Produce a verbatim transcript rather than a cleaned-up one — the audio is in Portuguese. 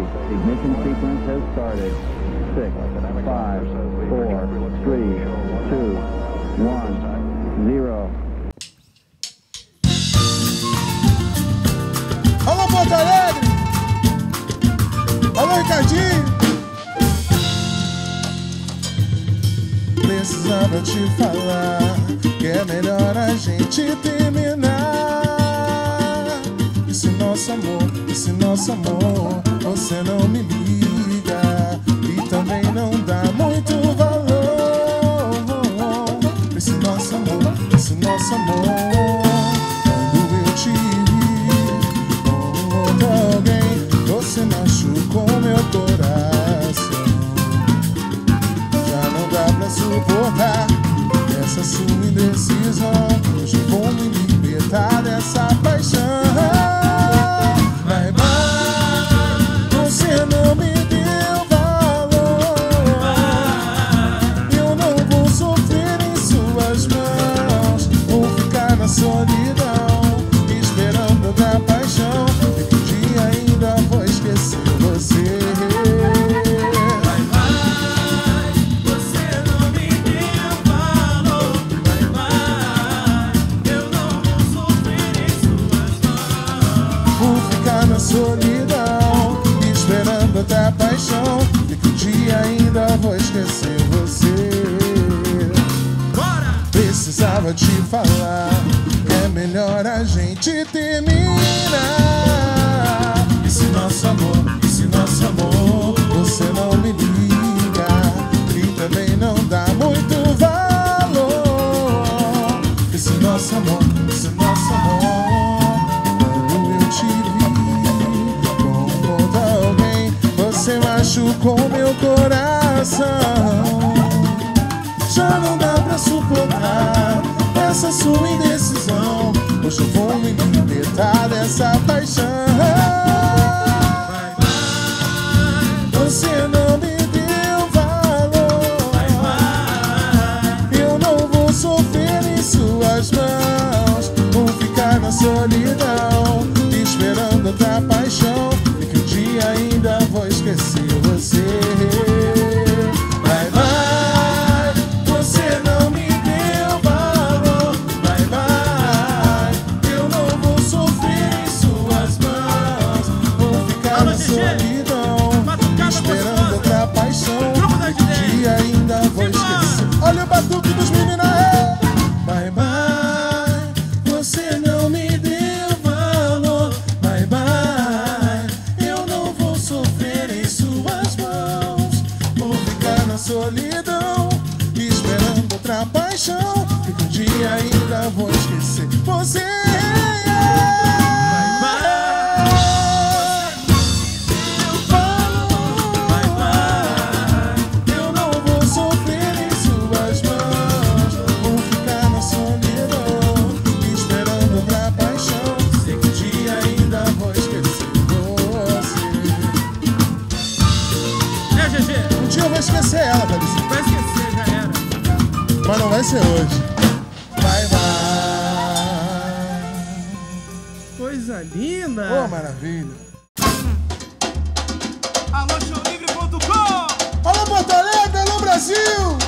Ignition sequence has started. Six, five, four, three, two, one, zero. Alô, Porto Alegre! Alô, Ricardinho! Precisava te falar que é melhor a gente terminar. E se nosso amor, e se nosso amor, você não me liga e também não dá muito valor. E se nosso amor, e se nosso amor, quando eu te vi com outro alguém, você machucou meu coração. Já não dá pra suportar essa sua indecisão. Hoje vou me libertar dessa paixão. Vai, vai, você não me deu valor. Eu não vou sofrer em suas mãos. Vou ficar na solidão, esperando outra paixão. E que um dia ainda vou esquecer você. Solidão, esperando outra paixão, e que um dia ainda vou esquecer você. Bora! Precisava te falar que é melhor a gente terminar. E se nosso amor, e se nosso amor, você não me liga e também não dá muito valor. E se nosso amor, e se nosso amor, você machucou meu coração. Já não dá pra suportar essa sua indecisão. Hoje eu vou me libertar dessa paixão. Vai, vai, você não me deu valor. Vai, vai, eu não vou sofrer em suas mãos. Vou ficar na solidão, esperando outra paixão. E que um dia ainda vou esquecer você. Vai, vai, você não me deu valor. Vai, vai, eu não vou sofrer em suas mãos. Vou ficar na solidão, esperando outra paixão. E que um dia ainda vou esquecer. Olha o batuque dos meninos aí. Vai, vai, você não me deu valor. Vai, vai, eu não vou sofrer em suas mãos. Vou ficar na solidão, esperando outra paixão. E que um dia ainda vou esquecer você. Esquecer ela, Thalissa. Vai esquecer, já era. Mas não vai ser hoje. Vai, vai. Coisa linda. Oh, maravilha. Alô, show livre ponto com. Alô, Porto Alegre, alô, Brasil.